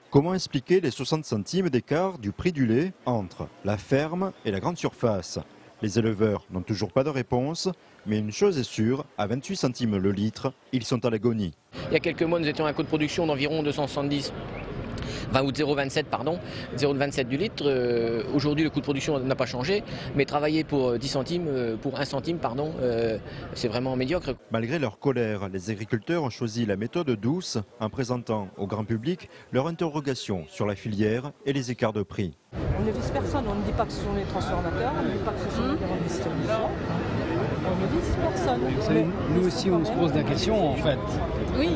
Comment expliquer les 60 centimes d'écart du prix du lait entre la ferme et la grande surface? Les éleveurs n'ont toujours pas de réponse, mais une chose est sûre, à 28 centimes le litre, ils sont à l'agonie. Il y a quelques mois, nous étions à un coût de production d'environ 270, ou 0,27 pardon, 0,27 du litre. Aujourd'hui, le coût de production n'a pas changé, mais travailler pour 10 centimes, pour 1 centime, pardon, c'est vraiment médiocre. Malgré leur colère, les agriculteurs ont choisi la méthode douce en présentant au grand public leur interrogation sur la filière et les écarts de prix. On ne vise personne, on ne dit pas que ce sont les transformateurs, on ne dit pas que ce sont les grandes distributions. On ne vise personne. Vous savez, nous aussi, on se pose la question, en fait. Oui.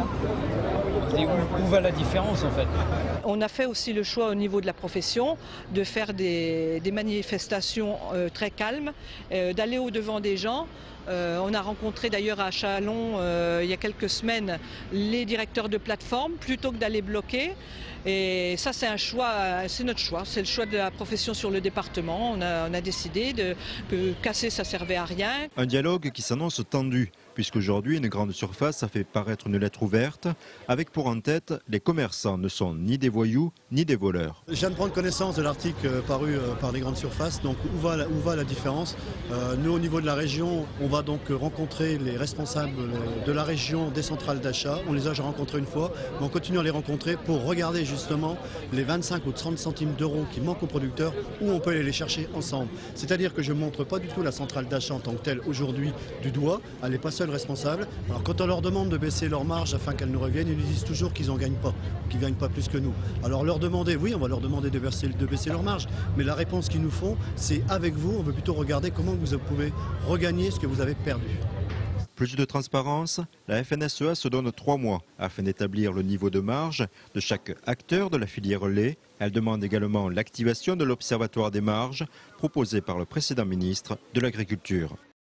Et où va la différence, en fait? On a fait aussi le choix au niveau de la profession de faire des manifestations très calmes, d'aller au-devant des gens. On a rencontré d'ailleurs à Châlons il y a quelques semaines les directeurs de plateforme plutôt que d'aller bloquer. Et ça c'est un choix, c'est notre choix, c'est le choix de la profession sur le département. On a décidé que casser ça servait à rien. Un dialogue qui s'annonce tendu, puisqu'aujourd'hui une grande surface a fait paraître une lettre ouverte, avec pour en tête les commerçants ne sont ni des voyous ni des voleurs. Je viens de prendre connaissance de l'article paru par les grandes surfaces, donc où va la différence? Nous au niveau de la région, on va donc rencontrer les responsables de la région des centrales d'achat. On les a déjà rencontrés une fois, mais on continue à les rencontrer pour regarder justement les 25 ou 30 centimes d'euros qui manquent aux producteurs, où on peut aller les chercher ensemble. C'est-à-dire que je ne montre pas du tout la centrale d'achat en tant que telle aujourd'hui du doigt, elle n'est pas seule responsable. Alors quand on leur demande de baisser leur marge afin qu'elles nous reviennent, ils nous disent toujours qu'ils n'en gagnent pas, qu'ils ne gagnent pas plus que nous. Alors leur demander, oui, on va leur demander de baisser leur marge, mais la réponse qu'ils nous font, c'est avec vous, on veut plutôt regarder comment vous pouvez regagner ce que vous avez perdu. Plus de transparence, la FNSEA se donne 3 mois afin d'établir le niveau de marge de chaque acteur de la filière lait. Elle demande également l'activation de l'Observatoire des marges proposé par le précédent ministre de l'Agriculture.